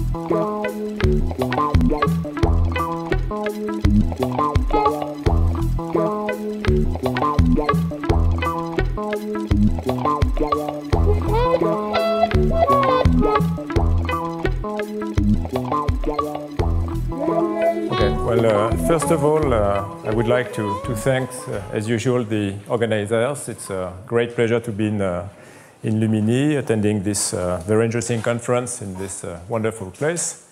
First of all, I would like to thank, as usual, the organizers. It's a great pleasure to be in Lumini, attending this very interesting conference in this wonderful place.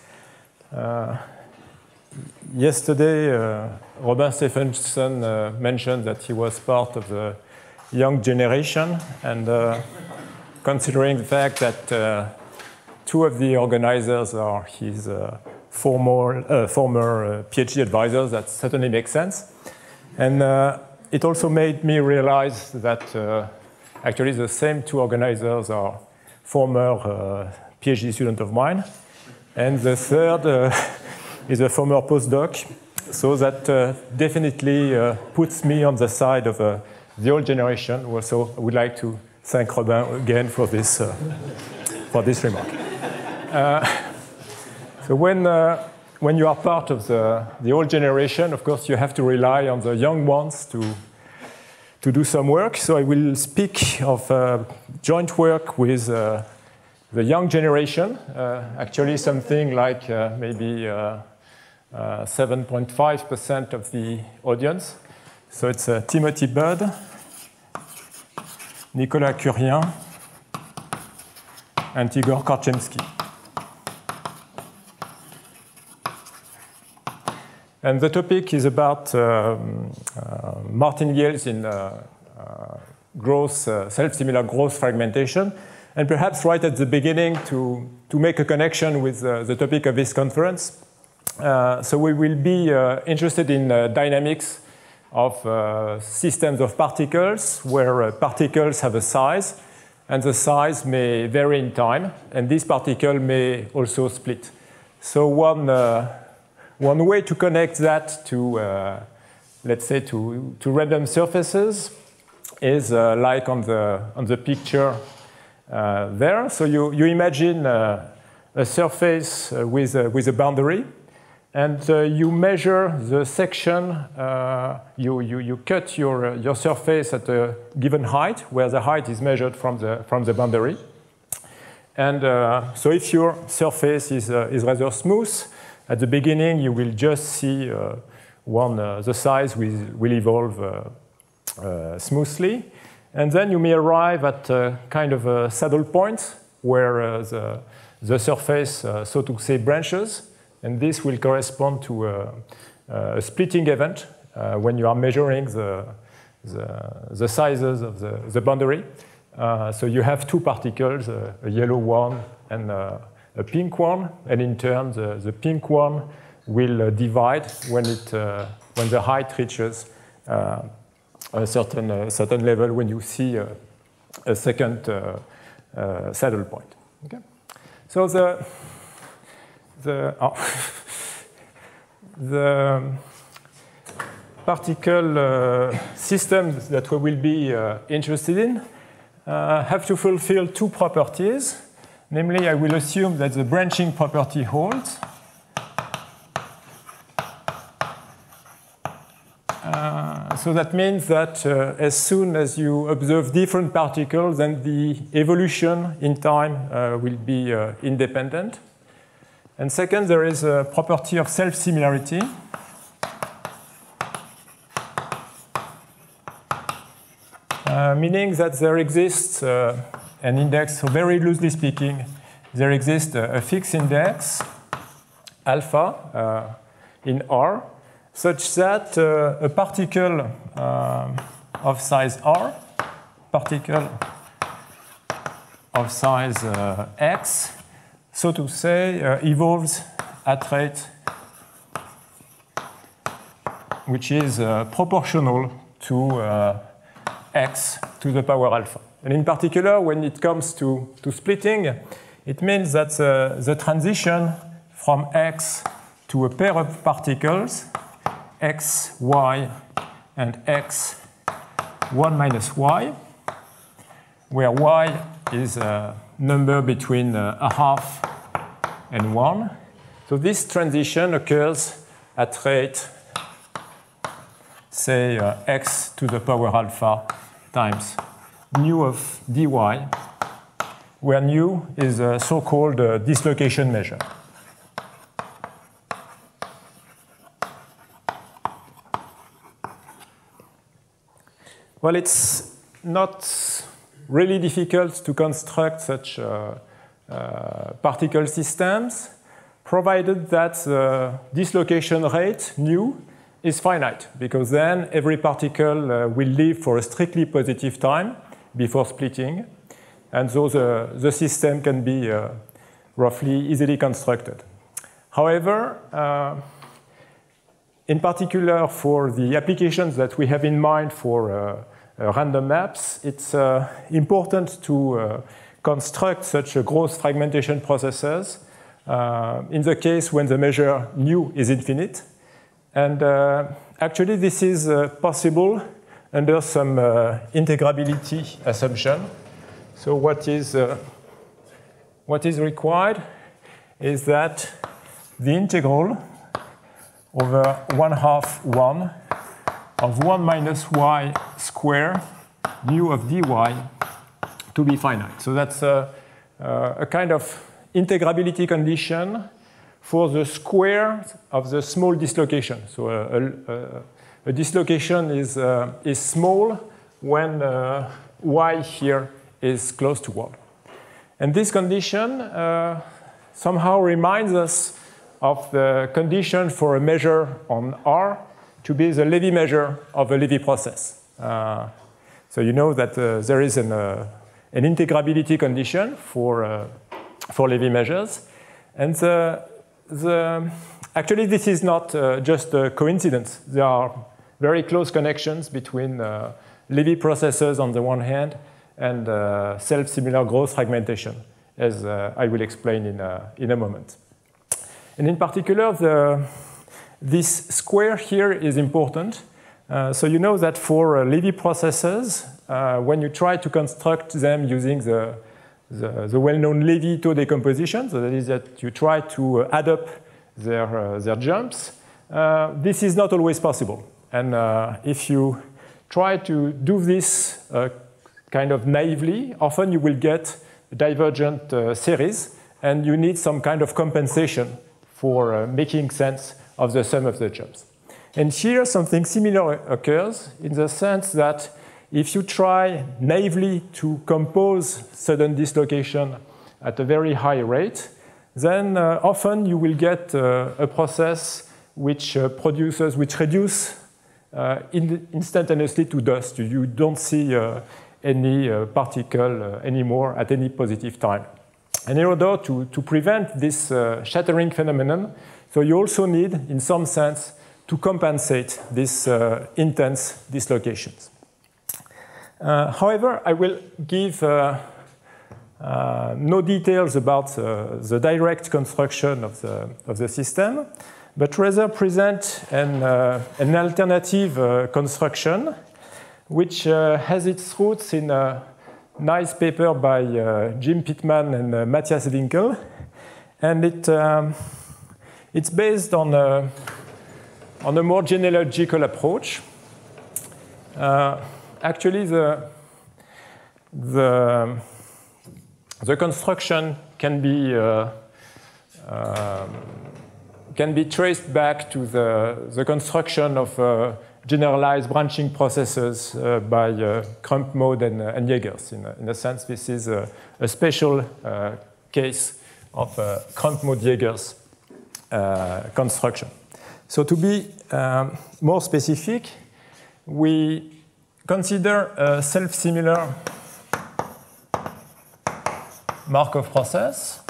Yesterday, Robin Stephenson mentioned that he was part of the young generation, and considering the fact that two of the organizers are his former PhD advisors, that certainly makes sense. And it also made me realize that actually the same two organizers are former PhD student of mine. And the third is a former postdoc. So that definitely puts me on the side of the old generation. Also, I would like to thank Robin again for this remark. So when you are part of the old generation, of course, you have to rely on the young ones to do some work. So I will speak of joint work with the young generation, actually something like maybe 7.5% of the audience. So it's Timothy Budd, Nicolas Curien, and Igor Korczemski. And the topic is about martingales in self-similar growth fragmentation. And perhaps right at the beginning, to make a connection with the topic of this conference. So we will be interested in dynamics of systems of particles, where particles have a size, and the size may vary in time, and this particle may also split. So one way to connect that to, let's say, to random surfaces is like on the picture there. So you imagine a surface with a boundary, and you measure the section. You cut your surface at a given height, where the height is measured from the boundary. And so if your surface is rather smooth, at the beginning, you will just see the size will evolve smoothly. And then you may arrive at kind of a saddle point where the surface, so to say, branches. And this will correspond to a splitting event when you are measuring the sizes of the boundary. So you have two particles, a yellow one and a pink one, and in turn, the pink one will divide when the height reaches a certain level, when you see a second saddle point. Okay? So the particle systems that we will be interested in have to fulfill two properties. Namely, I will assume that the branching property holds. So that means that as soon as you observe different particles, then the evolution in time will be independent. And second, there is a property of self-similarity. Meaning that there exists an index, so very loosely speaking, there exists a fixed index, alpha, in R, such that a particle of size R, particle of size x, so to say, evolves at rate which is proportional to x to the power alpha. And in particular, when it comes to splitting, it means that the transition from x to a pair of particles, x, y, and x, 1 minus y, where y is a number between a half and 1. So this transition occurs at rate, say, x to the power alpha times nu of dy, where nu is a so-called dislocation measure. Well, it's not really difficult to construct such particle systems, provided that the dislocation rate, nu, is finite, because then every particle will live for a strictly positive time before splitting, and so the system can be roughly easily constructed. However, in particular for the applications that we have in mind for random maps, it's important to construct such gross fragmentation processes in the case when the measure nu is infinite. And actually, this is possible under some integrability assumption. So what is required is that the integral over 1/2 1 of 1 minus y square nu of dy to be finite. So that's a kind of integrability condition for the square of the small dislocation. So a dislocation is small when y here is close to 1. And this condition somehow reminds us of the condition for a measure on R to be the Lévy measure of a Lévy process. So you know that there is an integrability condition for Lévy measures. And actually, this is not just a coincidence. There are very close connections between Lévy processes on the one hand and self-similar gross fragmentation, as I will explain in a moment. And in particular, this square here is important. So you know that for Lévy processes, when you try to construct them using the well-known Lévy tau decomposition, so that is that you try to add up their jumps, this is not always possible. And if you try to do this kind of naively, often you will get a divergent series, and you need some kind of compensation for making sense of the sum of the jumps. And here something similar occurs in the sense that if you try naively to compose sudden dislocation at a very high rate, then often you will get a process which reduces instantaneously to dust. You don't see any particle anymore at any positive time. And in order to prevent this shattering phenomenon, so you also need, in some sense, to compensate these intense dislocations. However, I will give no details about the direct construction of the system, but rather present an alternative construction which has its roots in a nice paper by Jim Pittman and Matthias Winkel. And it's based on a more genealogical approach. Actually, the construction can be traced back to the construction of generalized branching processes by Crump, Mode, and Jaegers. In a sense, this is a special case of Crump, Mode, Jaegers construction. So to be more specific, we consider a self-similar Markov process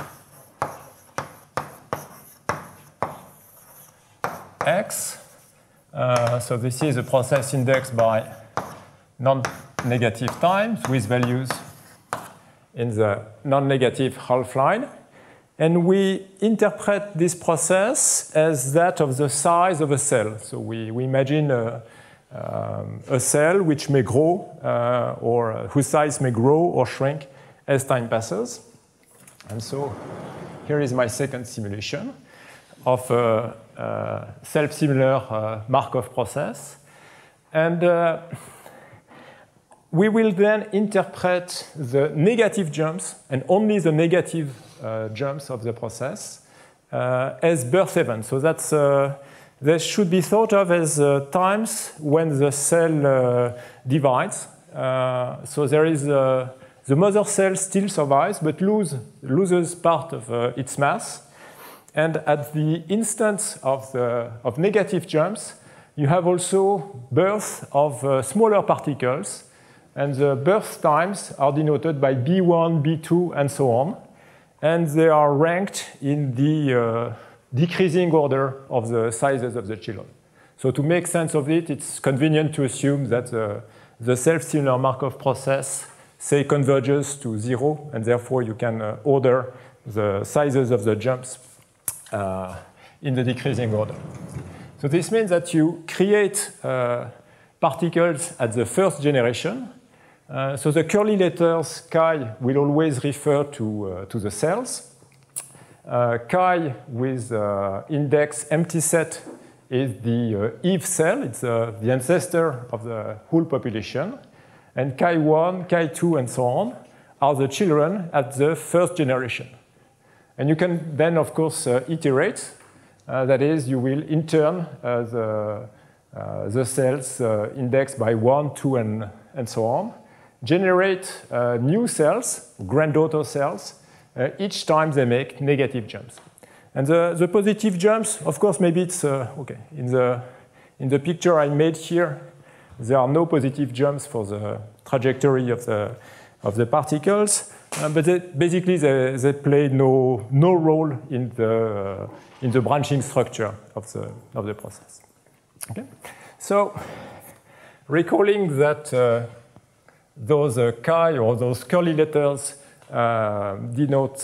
X. So this is a process indexed by non-negative times with values in the non-negative half line. And we interpret this process as that of the size of a cell. So we imagine a cell which may grow or whose size may grow or shrink as time passes. And so here is my second simulation of a self-similar Markov process. And we will then interpret the negative jumps, and only the negative jumps of the process, as birth events. So that's, this should be thought of as times when the cell divides. So there is the mother cell still survives, but loses part of its mass. And at the instance of negative jumps, you have also birth of smaller particles. And the birth times are denoted by B1, B2, and so on. And they are ranked in the decreasing order of the sizes of the children. So to make sense of it, it's convenient to assume that the self-similar Markov process, say, converges to 0, and therefore you can order the sizes of the jumps in the decreasing order. So this means that you create particles at the first generation. So the curly letters chi will always refer to the cells. Chi with index empty set is the Eve cell. It's the ancestor of the whole population. And chi1, chi2, and so on are the children at the first generation. And you can then, of course, iterate. That is, you will in turn the cells indexed by 1, 2, and so on, generate new cells, granddaughter cells, each time they make negative jumps. And the positive jumps, of course, maybe it's, OK, in the picture I made here, there are no positive jumps for the trajectory of the particles, but basically they play no role in the branching structure of the process. Okay? So recalling that those chi or those curly letters denote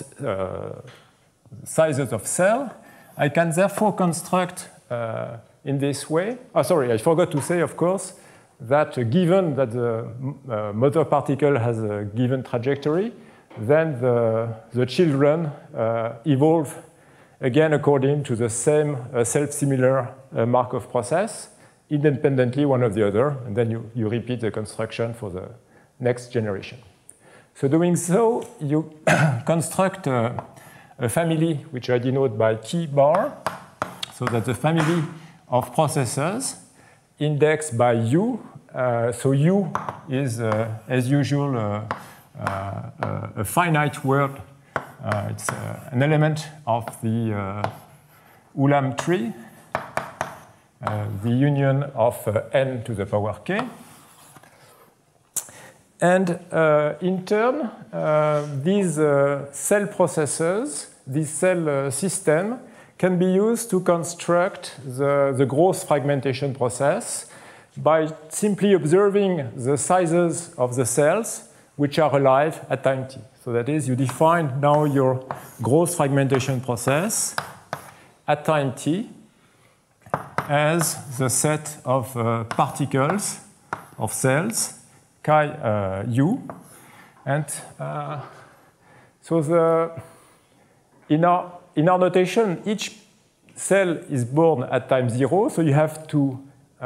sizes of cell, I can therefore construct in this way. Oh, sorry, I forgot to say, of course, that given that the mother particle has a given trajectory, then the children evolve again according to the same self-similar Markov process, independently one of the other, and then you repeat the construction for the next generation. So doing so, you construct a family which I denote by key bar, so that the family of processes indexed by U. So U is, as usual, a finite word. It's an element of the Ulam tree, the union of n to the power k. And in turn, these cell processes, this cell system, can be used to construct the gross fragmentation process by simply observing the sizes of the cells which are alive at time t. So that is, you define now your gross fragmentation process at time t as the set of particles of cells chi u. And so in our notation, each cell is born at time 0, so you have to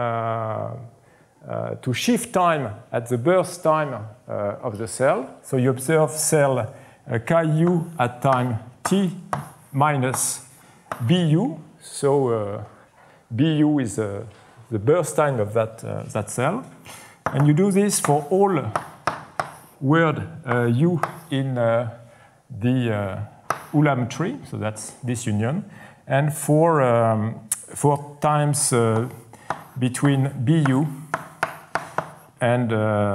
shift time at the birth time of the cell. So you observe cell chi u at time t minus bu. So bu is the birth time of that cell. And you do this for all word u in the Ulam tree, so that's this union, and for times between bu and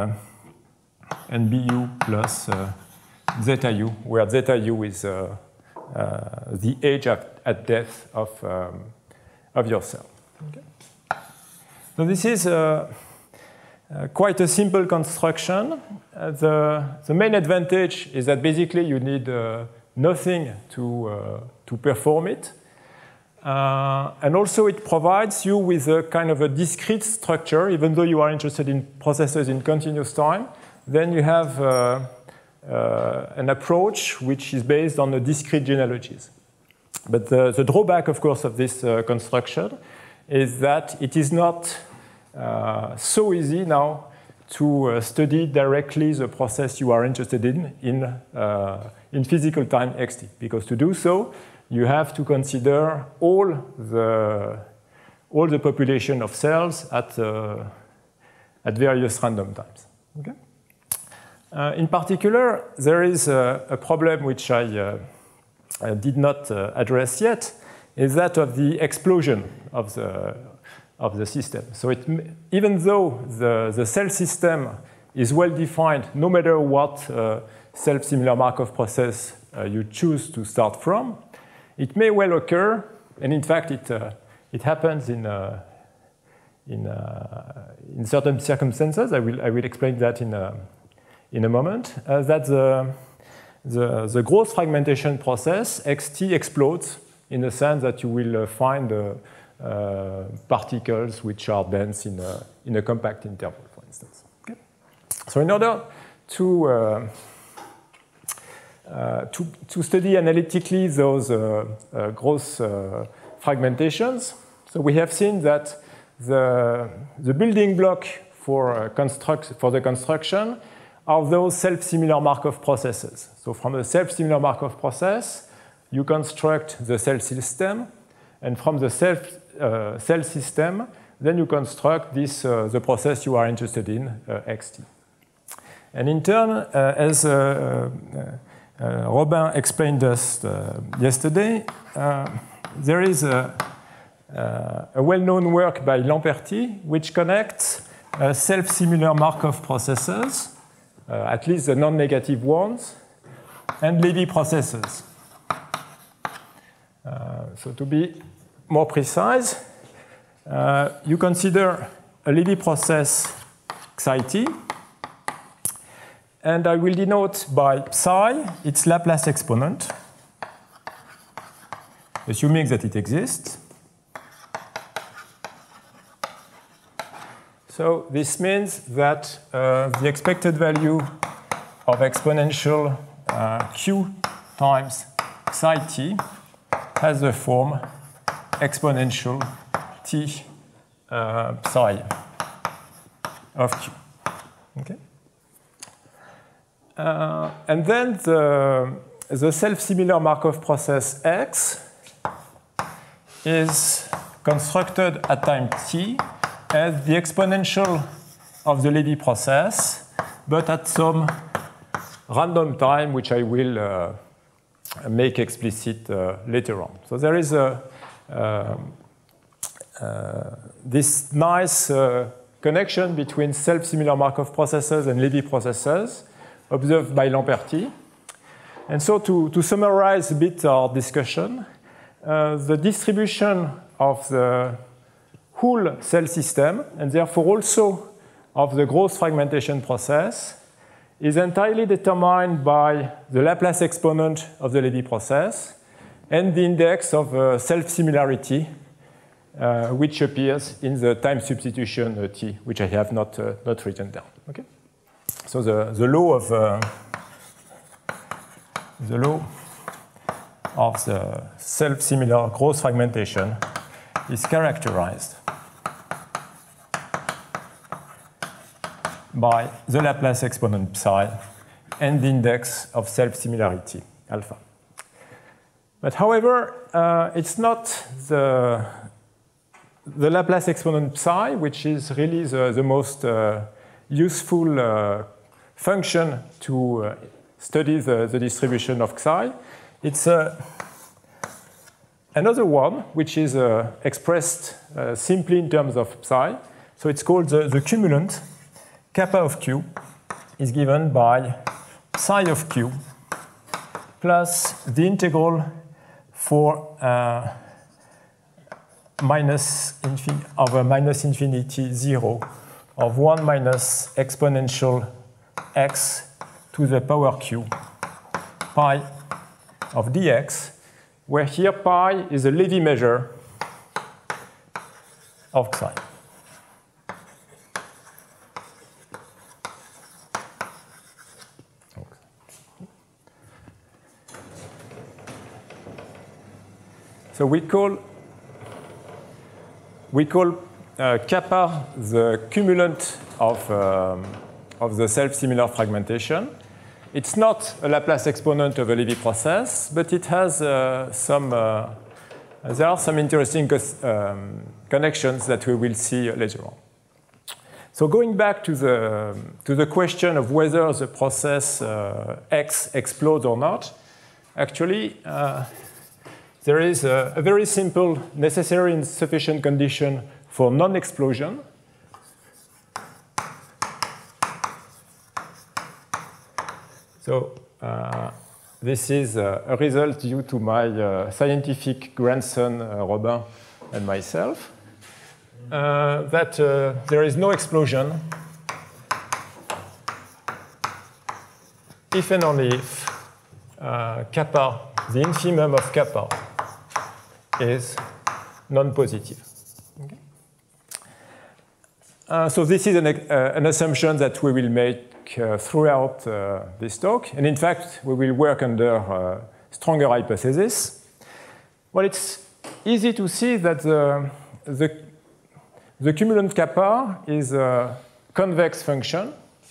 bu plus zeta u, where zeta u is the age at death of your cell. Okay. So this is quite a simple construction. The main advantage is that basically you need nothing to perform it. And also it provides you with a kind of a discrete structure, even though you are interested in processes in continuous time. Then you have an approach which is based on the discrete genealogies. But the drawback, of course, of this construction is that it is not so easy now to study directly the process you are interested in physical time xt. Because to do so, you have to consider all the population of cells at various random times. Okay? In particular, there is a problem which I did not address yet, is that of the explosion of the system. So even though the cell system is well defined, no matter what self-similar Markov process you choose to start from, it may well occur, and in fact it happens in certain circumstances. I will explain that in a moment. That the gross fragmentation process xt explodes in the sense that you will find particles which are dense in a compact interval, for instance. Okay? So in order to study analytically those gross fragmentations, so we have seen that the building block for the construction are those self-similar Markov processes. So from a self-similar Markov process, you construct the cell system, and from the cell system, then you construct the process you are interested in, xt. And in turn, as Robin explained us yesterday, there is a well-known work by Lamperti which connects self-similar Markov processes, at least the non-negative ones, and Lévy processes. So to be more precise, you consider a Lévy process xi, and I will denote by psi its Laplace exponent, assuming that it exists. So this means that the expected value of exponential q times psi t has the form exponential t psi of q. Okay? And then the self-similar Markov process x is constructed at time t as the exponential of the Lévy process, but at some random time, which I will make explicit later on. So there is this nice connection between self-similar Markov processes and Lévy processes observed by Lamperti. And so to summarize a bit our discussion, the distribution of the whole cell system, and therefore also of the gross fragmentation process, is entirely determined by the Laplace exponent of the Lévy process and the index of self-similarity, which appears in the time substitution t, which I have not written down. Okay? So the law of the self-similar gross fragmentation is characterized by the Laplace exponent psi and the index of self-similarity alpha. But however, it's not the Laplace exponent psi which is really the most useful function to study the distribution of psi. It's another one which is expressed simply in terms of psi. So it's called the cumulant. Kappa of q is given by psi of q plus the integral for minus infinity 0 of 1 minus exponential x to the power q pi of dx, where here pi is a Lévy measure of psi. So we call kappa the cumulant of the self-similar fragmentation. It's not a Laplace exponent of a Lévy process, but it has there are some interesting connections that we will see later on. So going back to the question of whether the process X explodes or not, actually, there is a very simple necessary and sufficient condition for non-explosion. So this is a result due to my scientific grandson, Robin, and myself, that there is no explosion if and only if kappa, the infimum of kappa, is non-positive. Okay. So this is an assumption that we will make throughout this talk. And in fact, we will work under stronger hypothesis. Well, it's easy to see that the cumulant kappa is a convex function.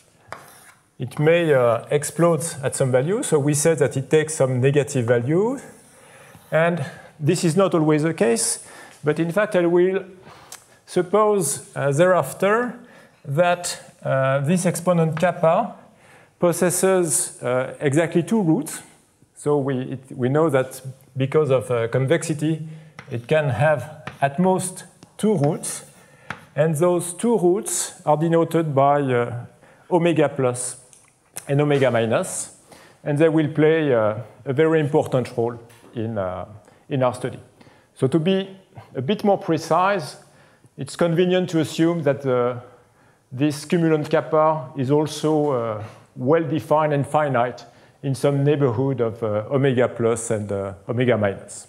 It may explode at some value. So we said that it takes some negative value. And this is not always the case. But in fact, I will suppose thereafter that this exponent kappa possesses exactly two roots. So we know that because of convexity, it can have at most two roots. And those two roots are denoted by omega plus and omega minus. And they will play a very important role in our study. So to be a bit more precise, it's convenient to assume that this cumulant kappa is also well-defined and finite in some neighborhood of omega plus and omega minus.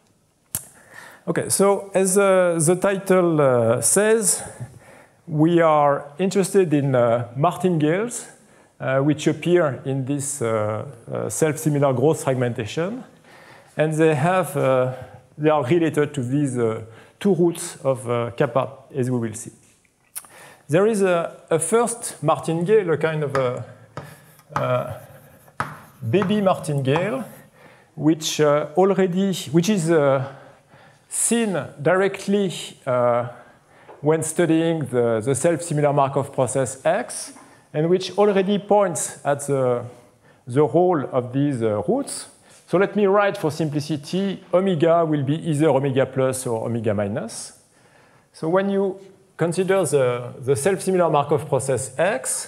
Okay, so as the title says, we are interested in martingales, which appear in this self-similar growth fragmentation, and they are related to these two roots of kappa, as we will see. There is a first martingale, a kind of a baby martingale, which is seen directly when studying the self-similar Markov process X, and which already points at the role of these roots. So let me write for simplicity, omega will be either omega plus or omega minus. So when you consider the self-similar Markov process X,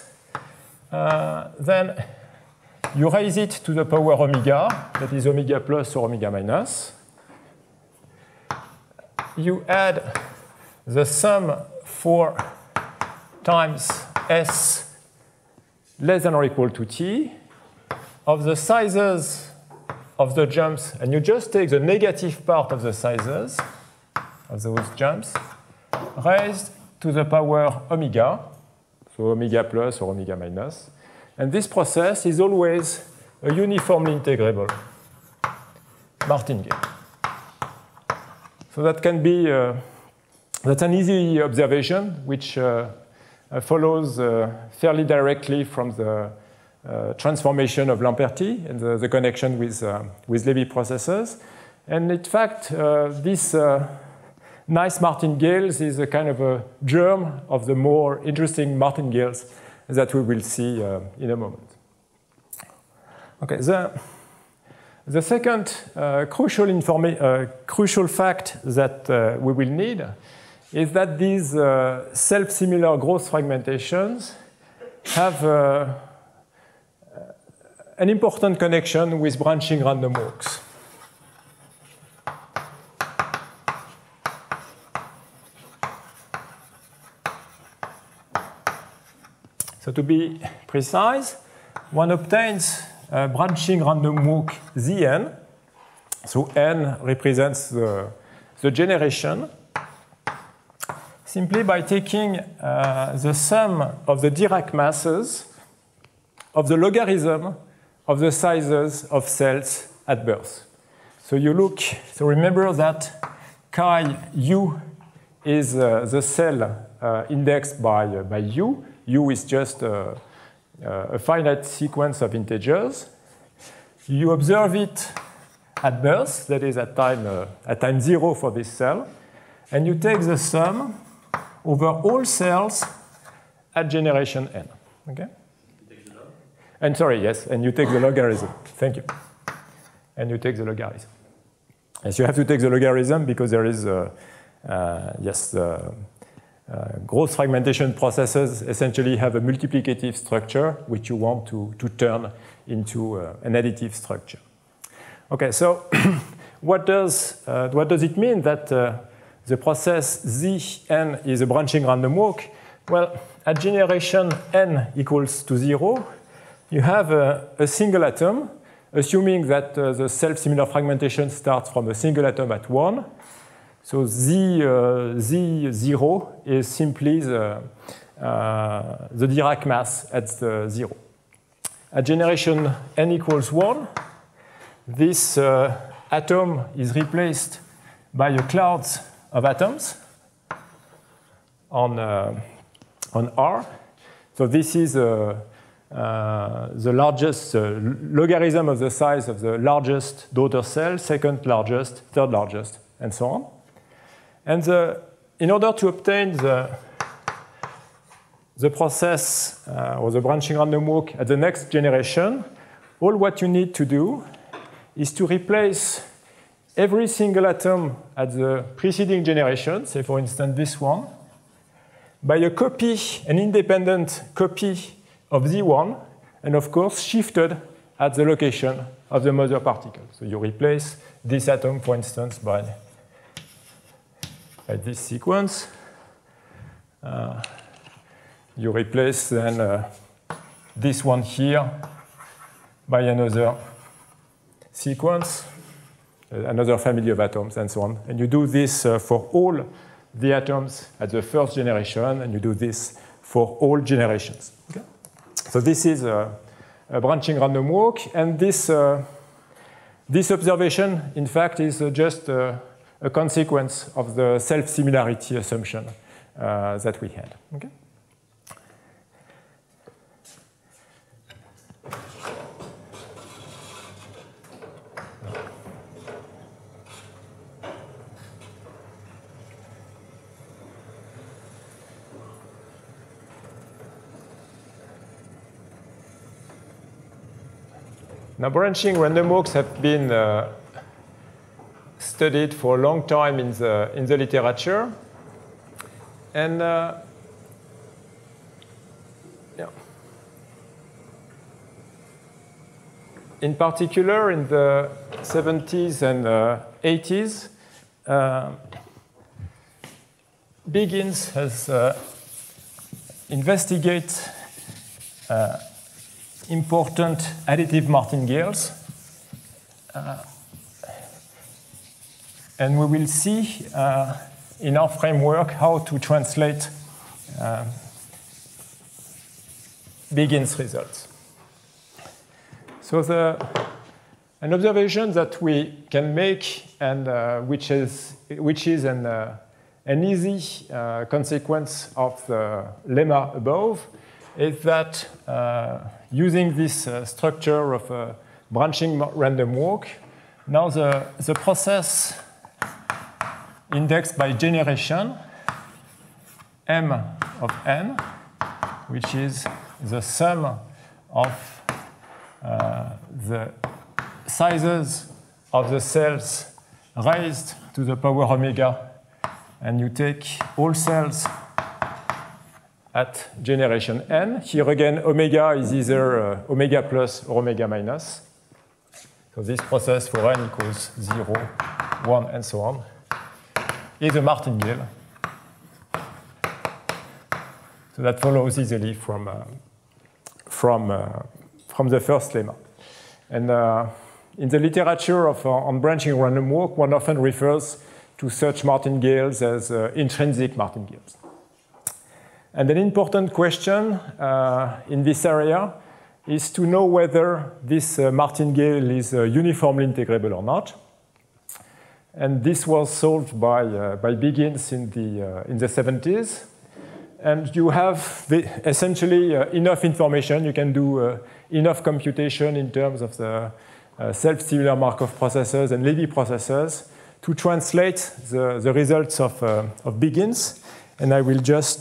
then you raise it to the power omega, that is omega plus or omega minus. You add the sum 4 times S less than or equal to T of the sizes of the jumps, and you just take the negative part of the sizes of those jumps, raised to the power omega, so omega plus or omega minus. And this process is always a uniformly integrable martingale. So that can be, that's an easy observation, which follows fairly directly from the transformation of Lamperti and the connection with Lévy processes. And in fact, this nice martingales is a kind of a germ of the more interesting martingales that we will see in a moment. Okay, the second crucial fact that we will need is that these self-similar growth fragmentations have an important connection with branching random walks. So to be precise, one obtains a branching random walk Zn. So n represents the generation, simply by taking the sum of the Dirac masses of the logarithm of the sizes of cells at birth. So you look, so remember that chi u is the cell indexed by u. U is just a finite sequence of integers. You observe it at birth, that is at time 0 for this cell, and you take the sum over all cells at generation n. Okay? And sorry, yes, and you take the logarithm. Thank you. And you take the logarithm. Yes, you have to take the logarithm because there is, gross fragmentation processes essentially have a multiplicative structure which you want to turn into an additive structure. Okay, so what does it mean that the process Zn is a branching random walk? Well, at generation n equals to 0, you have a single atom, assuming that the self-similar fragmentation starts from a single atom at 1. So Z0 is simply the Dirac mass at 0. At generation n equals 1, this atom is replaced by a cloud of atoms on R. So this is the largest logarithm of the size of the largest daughter cell, second largest, third largest, and so on. And in order to obtain the process or the branching random walk at the next generation, all what you need to do is to replace every single atom at the preceding generation, say for instance this one, by a copy, an independent copy of Z1, and of course shifted at the location of the mother particle. So you replace this atom, for instance, by this sequence. You replace then this one here by another sequence, another family of atoms, and so on. And you do this for all the atoms at the first generation, and you do this for all generations. Okay? So this is a branching random walk, and this observation, in fact, is just a consequence of the self-similarity assumption that we had. Okay? Now, branching random walks have been studied for a long time in the literature, and in particular in the 70s and 80s, Biggins has investigated important additive martingales. And we will see in our framework how to translate Biggins results. So an observation that we can make, and which is an easy consequence of the lemma above, is that using this structure of a branching random walk, now the process indexed by generation, m of n, which is the sum of the sizes of the cells raised to the power omega, and you take all cells at generation n. Here again, omega is either omega plus or omega minus. So this process for n equals 0, 1, and so on, is a martingale. So that follows easily from the first lemma. And in the literature on branching random walk, one often refers to such martingales as intrinsic martingales. And an important question in this area is to know whether this martingale is uniformly integrable or not. And this was solved by Biggins in the 70s. And you have essentially enough information. You can do enough computation in terms of the self-similar Markov processors and Levy processors to translate the results of Biggins. And I will just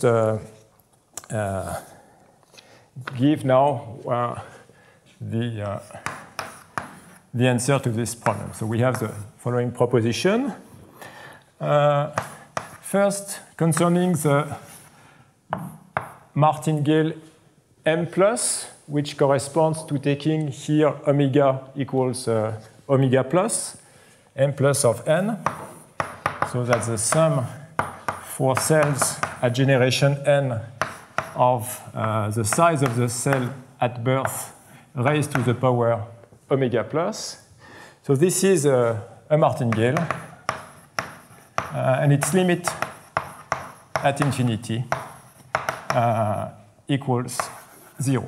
give now the answer to this problem. So we have the following proposition. First, concerning the martingale M plus, which corresponds to taking here omega equals omega plus, M plus of n. So that's the sum for cells at generation n of the size of the cell at birth raised to the power omega plus. So this is a martingale, and its limit at infinity equals 0.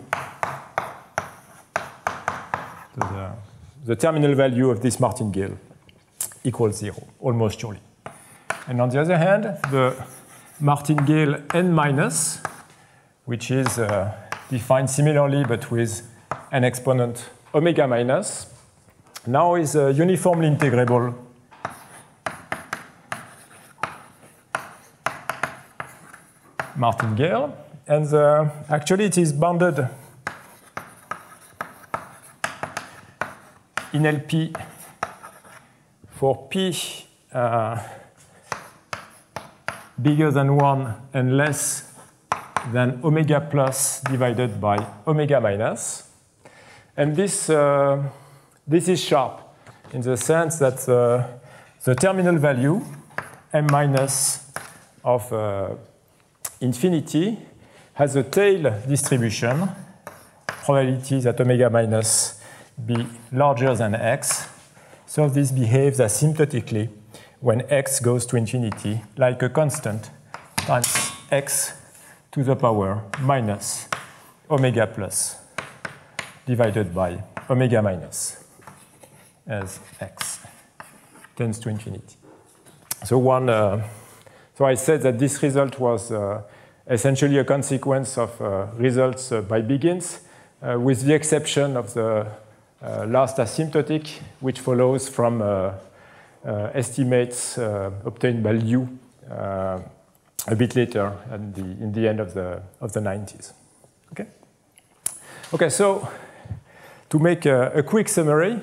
So the terminal value of this martingale equals 0, almost surely. And on the other hand, the martingale n minus, which is defined similarly but with an exponent omega minus, now is a uniformly integrable martingale. And actually it is bounded in LP for p bigger than 1 and less than omega plus divided by omega minus. And this is sharp in the sense that the terminal value, m minus of infinity, has a tail distribution, probability that omega minus be larger than x. So this behaves asymptotically when x goes to infinity, like a constant times x to the power minus omega plus divided by omega minus as x tends to infinity. So I said that this result was essentially a consequence of results by Biggins, with the exception of the last asymptotic, which follows from estimates obtained by Liu a bit later in the end of the 90s. Okay. Okay. So to make a quick summary,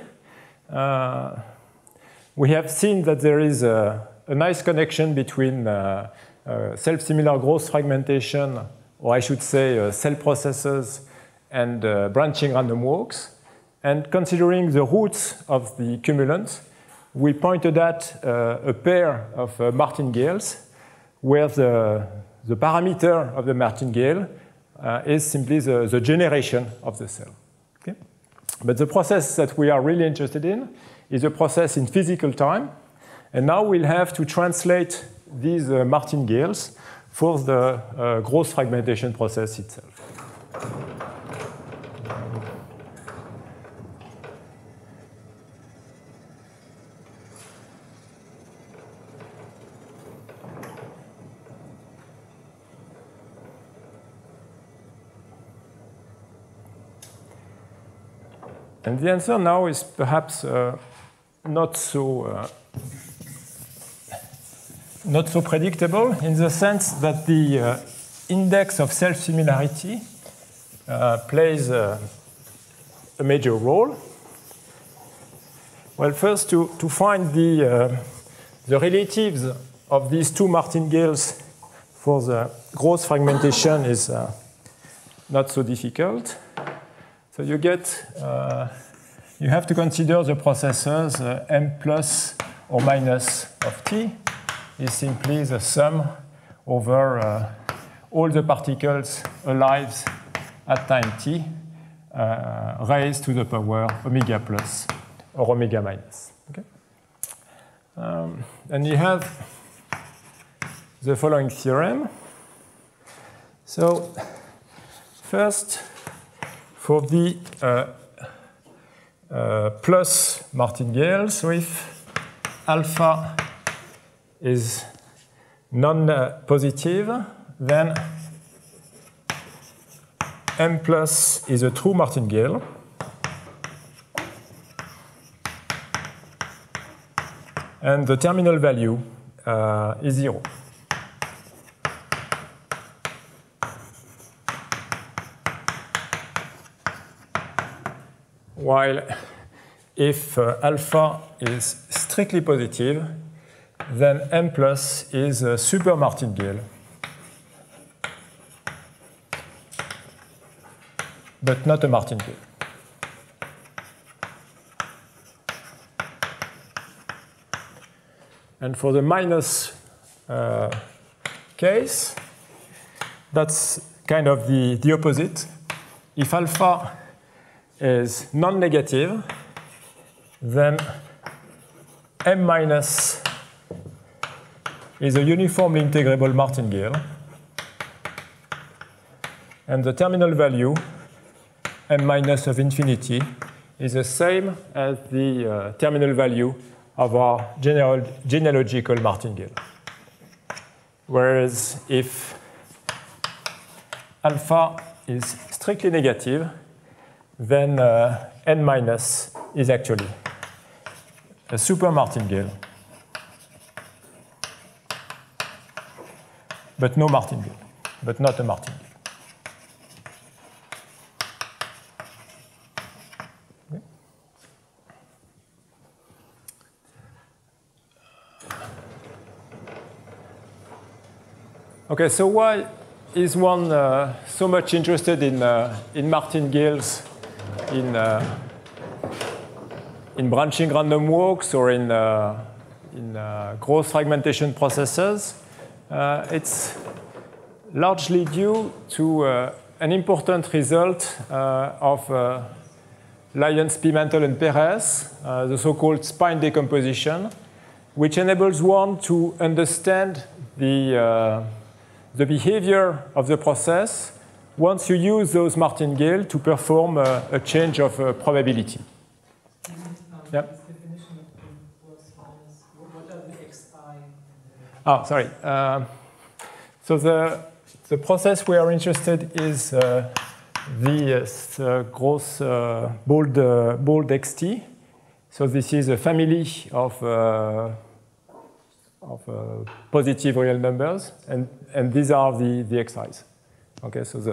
we have seen that there is a nice connection between self-similar growth fragmentation, or I should say cell processes, and branching random walks. And considering the roots of the cumulants, we pointed at a pair of martingales where the parameter of the martingale is simply the generation of the cell. Okay? But the process that we are really interested in is a process in physical time. And now we'll have to translate these martingales for the growth fragmentation process itself. And the answer now is perhaps not so predictable, in the sense that the index of self-similarity plays a major role. Well, first, to find the relatives of these two martingales for the growth fragmentation is not so difficult. So you get, you have to consider the processes m plus or minus of t is simply the sum over all the particles alive at time t raised to the power omega plus or omega minus. Okay? And you have the following theorem. So first, for the plus martingale, so if alpha is non-positive, then m plus is a true martingale. And the terminal value is 0. While if alpha is strictly positive, then m plus is a super martingale, but not a martingale. And for the minus case, that's kind of the opposite. If alpha is non-negative, then m minus is a uniformly integrable martingale. And the terminal value, m minus of infinity, is the same as the terminal value of our genealogical martingale. Whereas if alpha is strictly negative, then n minus is actually a super martingale, but no martingale, but not a martingale. Okay, so why is one so much interested in martingales in branching random walks or in gross fragmentation processes? It's largely due to an important result of Lyons, Pimentel, and Perez, the so-called spine decomposition, which enables one to understand the behavior of the process once you use those martingales to perform a change of probability. Yeah. Definition of plus minus. What are the xi? Oh, sorry. So the process we are interested is the gross bold xt. So this is a family of positive real numbers, and these are the xi's. Okay, so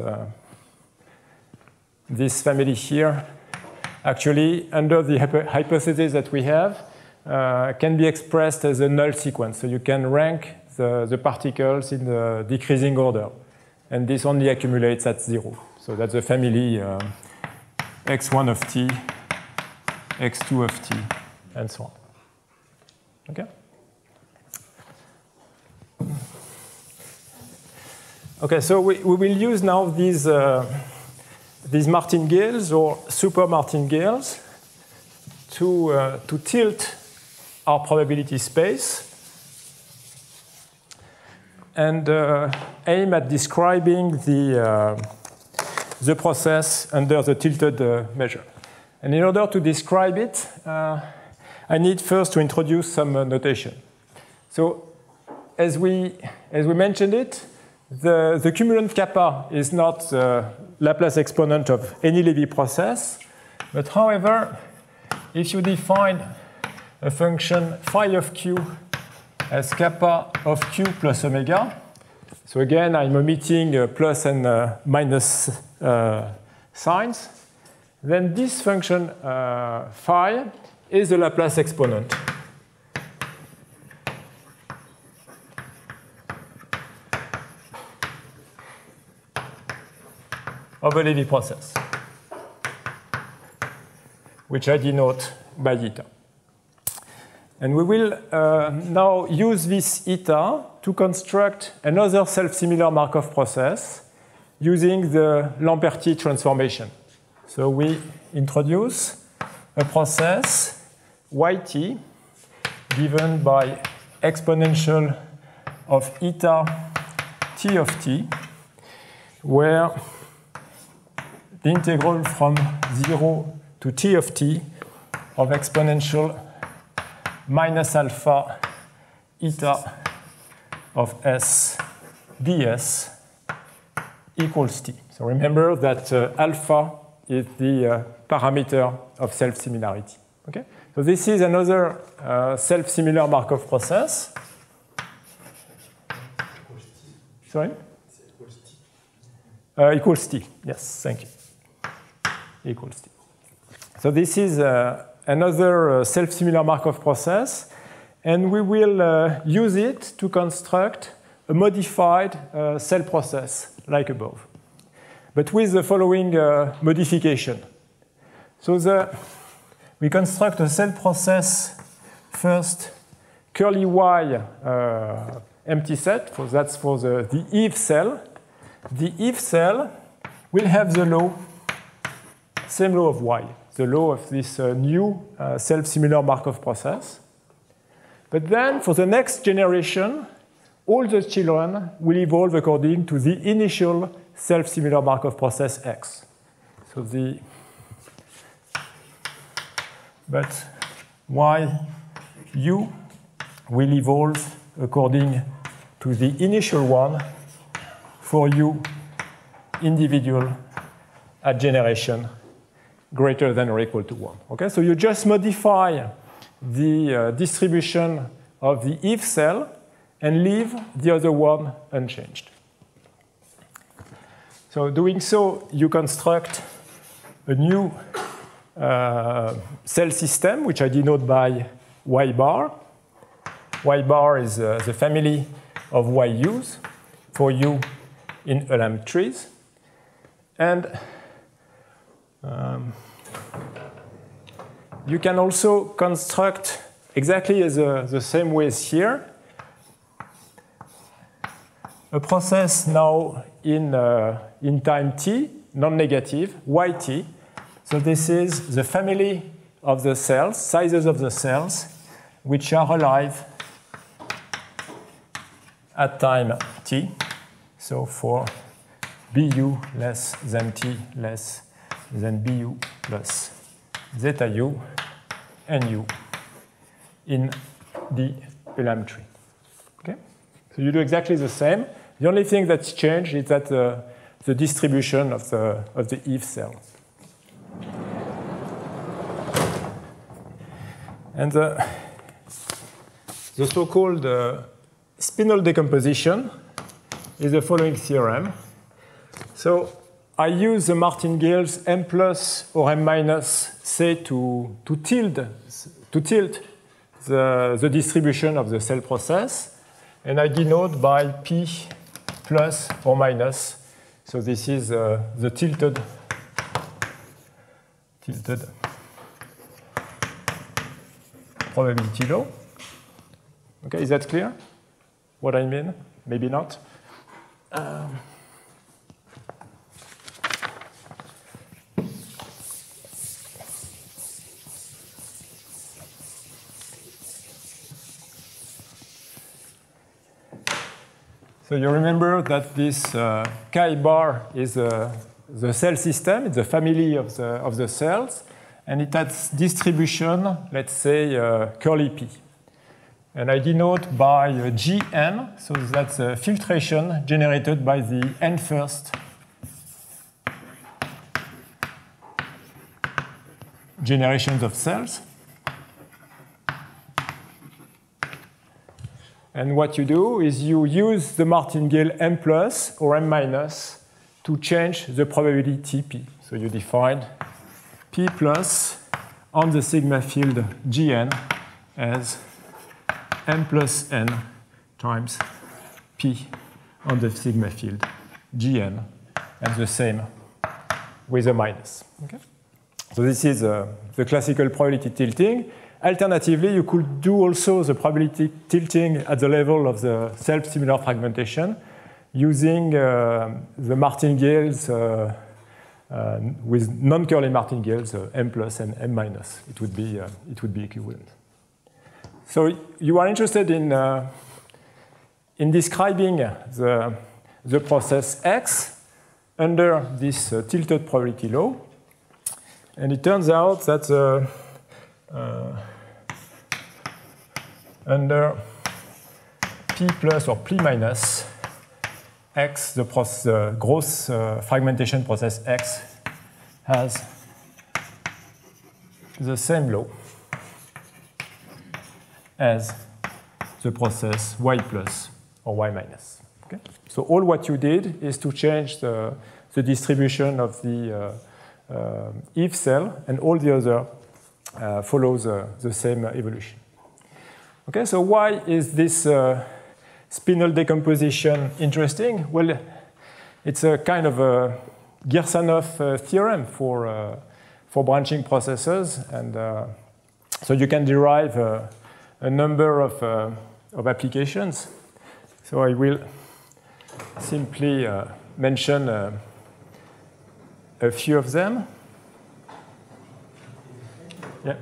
this family here, actually, under the hypothesis that we have, can be expressed as a null sequence. So you can rank the particles in the decreasing order, and this only accumulates at 0. So that's the family x1 of t, x2 of t, and so on. Okay? Okay, so we will use now these martingales or super martingales to tilt our probability space and aim at describing the process under the tilted measure. And in order to describe it, I need first to introduce some notation. So as we mentioned it, the cumulant kappa is not the Laplace exponent of any Lévy process. But however, if you define a function phi of q as kappa of q plus omega, so again, I'm omitting plus and minus signs, then this function phi is the Laplace exponent of a Lévy process, which I denote by eta. And we will now use this eta to construct another self-similar Markov process using the Lamperti transformation. So we introduce a process yt given by exponential of eta t of t, where the integral from 0 to t of t of exponential minus alpha eta of S ds equals t. So remember that alpha is the parameter of self-similarity. Okay? So this is another self-similar Markov process. Sorry? Equals t. Yes, thank you. Equals t. So this is another self-similar Markov process, and we will use it to construct a modified cell process like above, but with the following modification. So we construct a cell process first, curly y empty set, so that's for the if cell. The if cell will have the law, same law of y, the law of this new self-similar Markov process. But then for the next generation, all the children will evolve according to the initial self-similar Markov process X. So but YU will evolve according to the initial one for U individual at generation greater than or equal to 1. Okay? So you just modify the distribution of the if cell and leave the other one unchanged. So doing so, you construct a new cell system, which I denote by Y bar. Y bar is the family of YUs for U in Ulam trees. And you can also construct exactly as the same way as here, a process now in time t, non-negative, yt. So this is the family of the cells, sizes of the cells, which are alive at time t. So for bu less than t less than bu plus zeta u and u in the Ulam tree. Okay? So you do exactly the same. The only thing that's changed is that the distribution of the if cell. And the so-called spinel decomposition is the following theorem. So I use the martingales m plus or m minus, say, to tilt the distribution of the cell process. And I denote by p plus or minus. So this is the tilted probability law. Okay, is that clear? What I mean? Maybe not. So you remember that this chi bar is the cell system, it's the family of the cells, and it has distribution, let's say, curly p. And I denote by Gn, so that's a filtration generated by the n first generations of cells. And what you do is you use the martingale m plus or m minus to change the probability p. So you define p plus on the sigma field Gn as m plus n times p on the sigma field Gn, and the same with a minus. Okay? So this is the classical probability tilting. Alternatively, you could do also the probability tilting at the level of the self-similar fragmentation using the martingales with non-curly martingales, m plus and m minus. It would be equivalent. So you are interested in describing the process X under this tilted probability law, and it turns out that under P plus or P minus X, the gross fragmentation process X has the same law as the process Y plus or Y minus. Okay? So all what you did is to change the distribution of the Eve cell, and all the other follows the same evolution. Okay, so why is this spinel decomposition interesting? Well, it's a kind of a Girsanov theorem for branching processes, and so you can derive a number of applications. So I will simply mention a few of them. Yeah.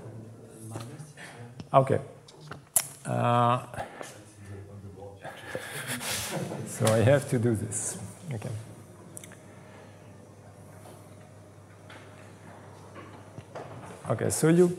Okay. So I have to do this. Okay. Okay, so you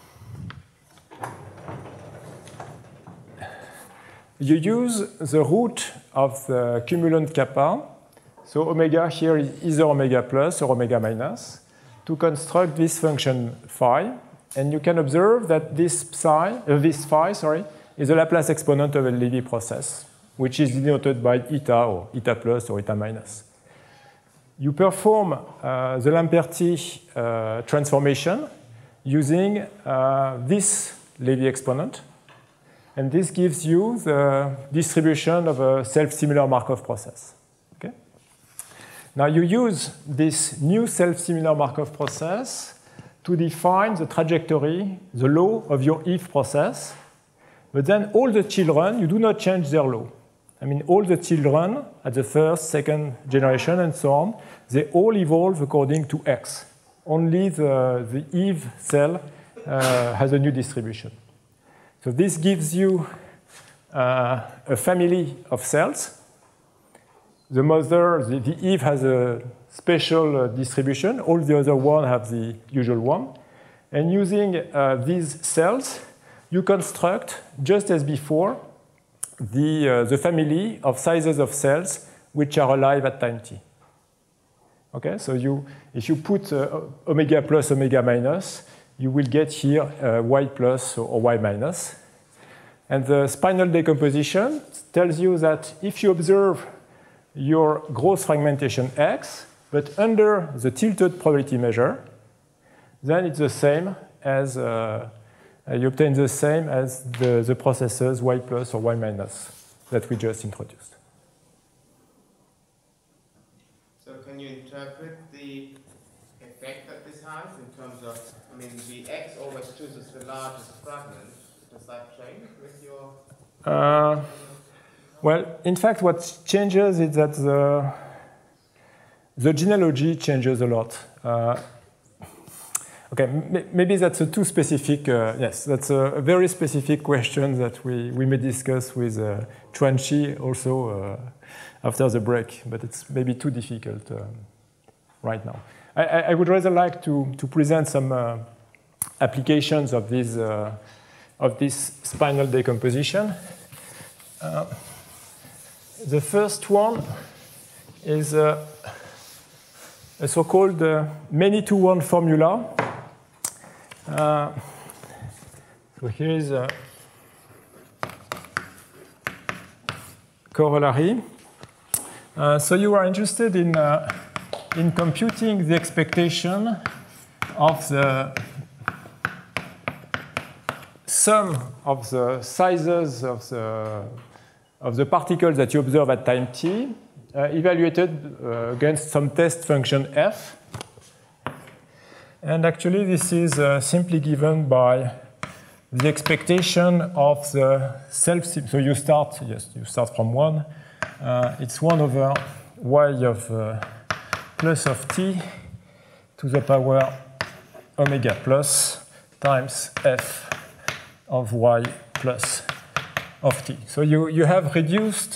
use the root of the cumulant kappa. So omega here is either omega plus or omega minus to construct this function phi. And you can observe that this phi is the Laplace exponent of a Levy process, which is denoted by eta or eta plus or eta minus. You perform the Lamperti transformation using this Levy exponent. And this gives you the distribution of a self-similar Markov process. Okay? Now you use this new self-similar Markov process to define the trajectory, the law of your Eve process. But then all the children, you do not change their law. I mean, all the children at the first, second generation, and so on, they all evolve according to X. Only the Eve cell has a new distribution. So this gives you a family of cells. The mother, the Eve has a special distribution. All the other ones have the usual one. And using these cells, you construct, just as before, the family of sizes of cells which are alive at time t. Okay, so if you put omega plus, omega minus, you will get here y plus or y minus. And the spinal decomposition tells you that if you observe your gross fragmentation x, but under the tilted probability measure, then it's the same as, you obtain the same as the processes y plus or y minus that we just introduced. So can you interpret the effect that this has in terms of, I mean, the x always chooses the largest fragment. Does that change with your? Well, in fact, what changes is that the genealogy changes a lot. Okay, maybe that's a too specific. Yes, that's a very specific question that we may discuss with Chuanqi also after the break, but it's maybe too difficult right now. I would rather like to present some applications of this spinal decomposition. The first one is a so-called many-to-one formula. So here is a corollary. So you are interested in computing the expectation of the sum of the sizes of the particles that you observe at time t, evaluated against some test function f. And actually, this is simply given by the expectation of the self. So you start from 1. It's 1 over y of plus of t to the power omega plus times f of y plus of t. So you have reduced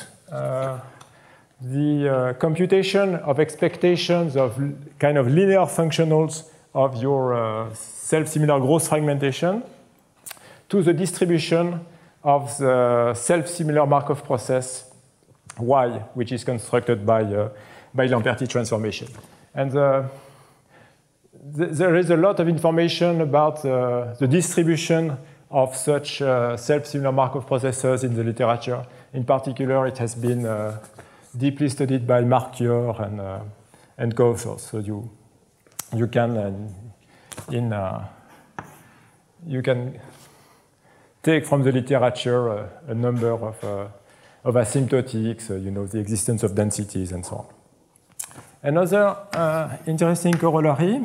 the computation of expectations of kind of linear functionals of your self-similar gross fragmentation to the distribution of the self-similar Markov process Y, which is constructed by Lamperti transformation. And there is a lot of information about the distribution of such self-similar Markov processors in the literature. In particular, it has been deeply studied by Mark Yor and co-authors. So you can take from the literature a number of asymptotics, the existence of densities and so on. Another interesting corollary,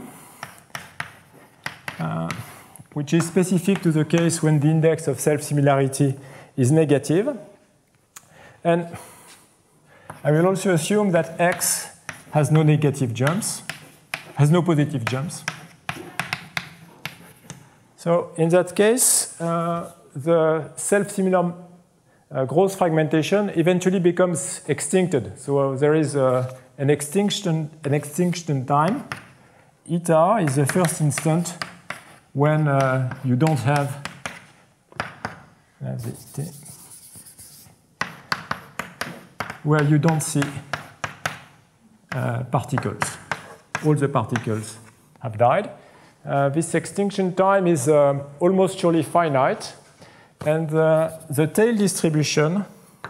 which is specific to the case when the index of self-similarity is negative. And I will also assume that X has no negative jumps, has no positive jumps. So in that case, the self-similar gross fragmentation eventually becomes extincted. So there is an extinction time. Eta is the first instant when you don't have where you don't see particles. All the particles have died. This extinction time is almost surely finite, and the tail distribution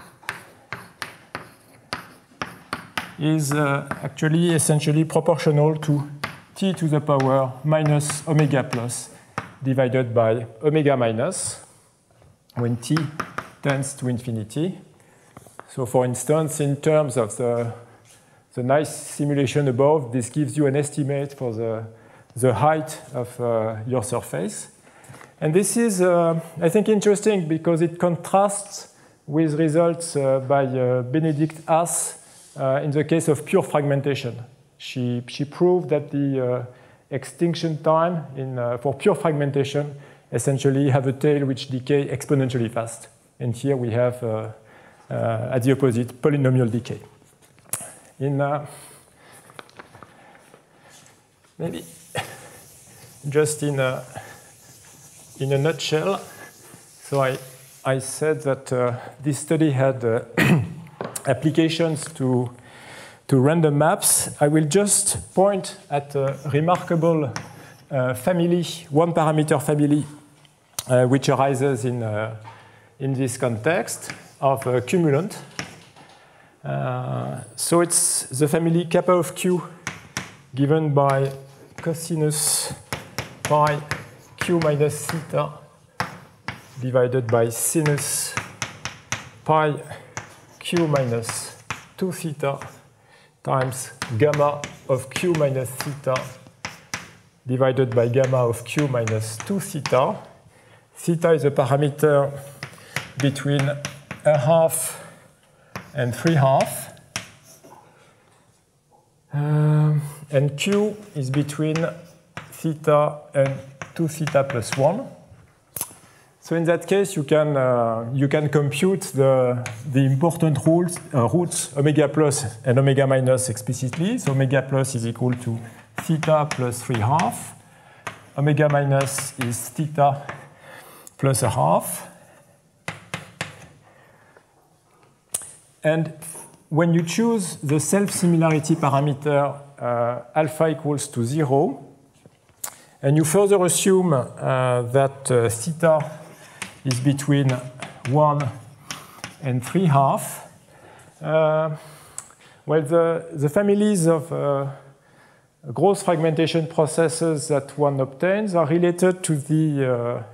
is actually essentially proportional to t to the power minus omega plus divided by omega minus when t tends to infinity. So for instance, in terms of the nice simulation above, this gives you an estimate for the height of your surface. And this is, I think, interesting because it contrasts with results by Benedict Haas in the case of pure fragmentation. She proved that the extinction time for pure fragmentation essentially have a tail which decay exponentially fast. And here we have, at the opposite, polynomial decay. Maybe just in a nutshell, so I said that this study had applications to random maps. I will just point at a remarkable family, one-parameter family, which arises in this context of cumulant. So it's the family kappa of q given by cosinus pi q minus theta divided by sinus pi q minus 2 theta times gamma of q minus theta divided by gamma of q minus 2 theta. Theta is a parameter between 1/2 and 3/2. And q is between theta and 2 theta plus 1. So in that case, you can compute the important roots omega plus and omega minus explicitly. So omega plus is equal to theta plus 3/2. Omega minus is theta plus 1/2. And when you choose the self-similarity parameter alpha equals to 0, and you further assume that theta is between 1 and 3/2, well, the families of gross fragmentation processes that one obtains are related to the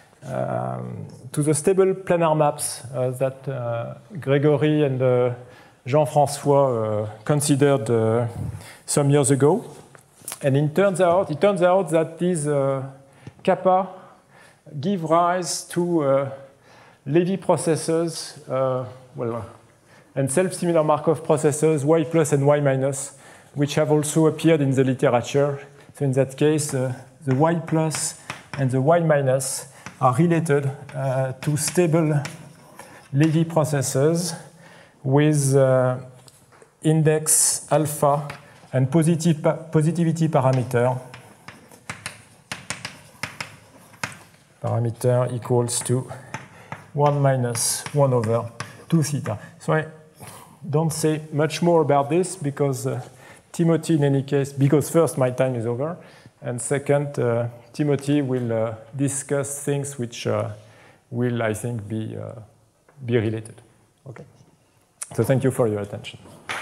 stable planar maps that Gregory and Jean-François considered some years ago. And it turns out that these kappa give rise to Levy processes, and self-similar Markov processes, y plus and y minus, which have also appeared in the literature. So in that case, the y plus and the y minus are related to stable Levy processes with index alpha and positivity parameter equals to 1 minus 1 over 2 theta. So I don't say much more about this because Timothy, in any case, because first my time is over, and second, Timothy will discuss things which will, I think, be related. Okay. So thank you for your attention.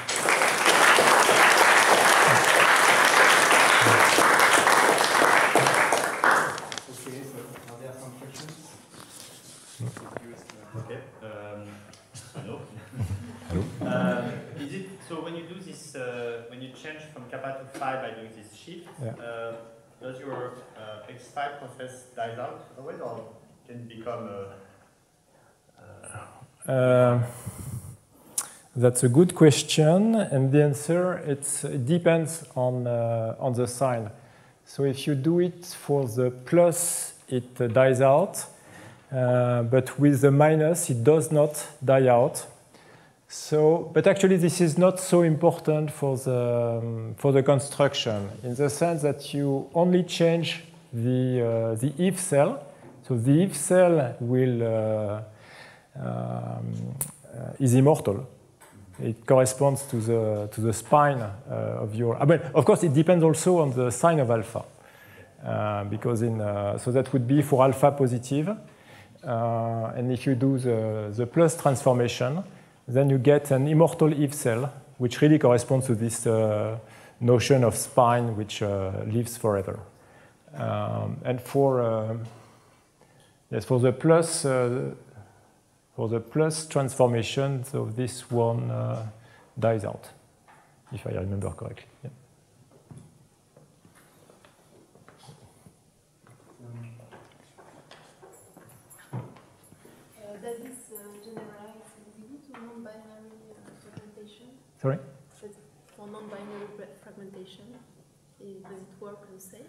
Okay. Hello. Hello. Is it so when you do this, when you change from kappa to phi by doing this shift, does your X5 process dies out always, or can it become That's a good question, and the answer it depends on the sign. So if you do it for the plus, it dies out, but with the minus, it does not die out. So, but actually, this is not so important for the construction, in the sense that you only change the if cell. So the if cell will is immortal. It corresponds to the spine of your. Of course, it depends also on the sign of alpha, because so that would be for alpha positive, and if you do the plus transformation, then you get an immortal if cell, which really corresponds to this notion of spine, which lives forever. And for the plus. For the plus transformation, so this one dies out, if I remember correctly. Yeah. Does this generalize to non-binary fragmentation? Sorry? For non-binary fragmentation, does it work the same?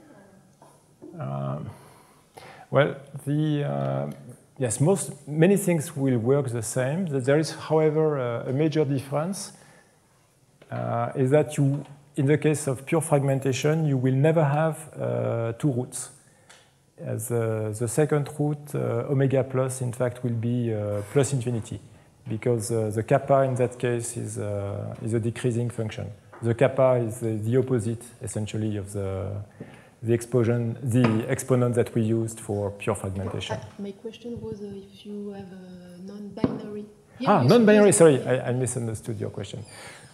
Well, yes, many things will work the same. There is, however, a major difference, is that in the case of pure fragmentation, you will never have two roots. As the second root, omega plus, in fact, will be plus infinity, because the kappa in that case is a decreasing function. The kappa is the opposite, essentially, of the exponent that we used for pure fragmentation. My question was if you have a non-binary. Non-binary, sorry, I misunderstood your question.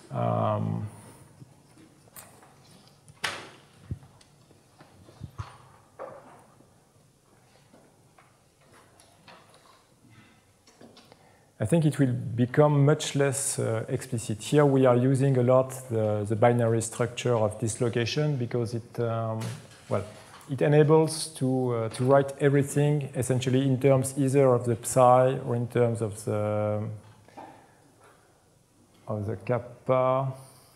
I think it will become much less explicit. Here we are using a lot the binary structure of dislocation because it enables to write everything essentially in terms either of the psi or in terms of the kappa.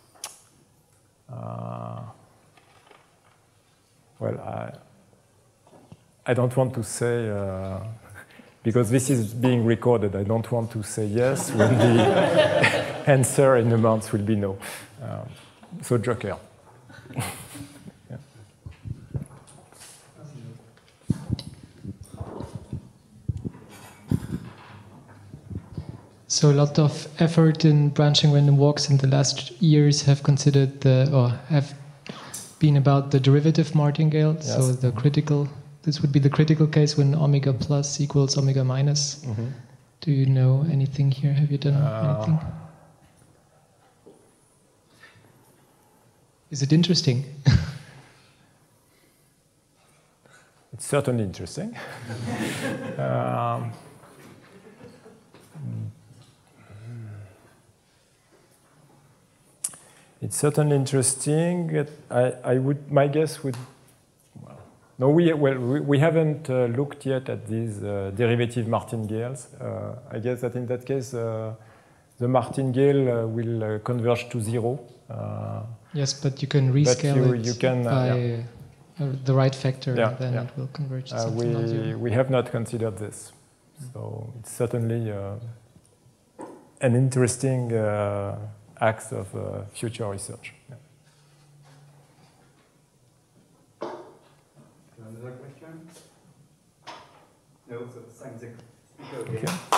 I don't want to say, because this is being recorded, I don't want to say yes when the answer in a month will be no. So joker. So a lot of effort in branching random walks in the last years have considered have been about the derivative martingale. Yes. So the critical, this would be the critical case when omega plus equals omega minus. Mm-hmm. Do you know anything here? Have you done anything? Is it interesting? It's certainly interesting. It's certainly interesting. My guess would. No, we haven't looked yet at these derivative martingales. I guess that in that case, the martingale will converge to zero. Yes, but you can rescale you can, by the right factor, and then it will converge to something non-zero. We have not considered this, so it's certainly an interesting act of future research. Yeah. Another question? No, so same thing. Thank you. Thank you.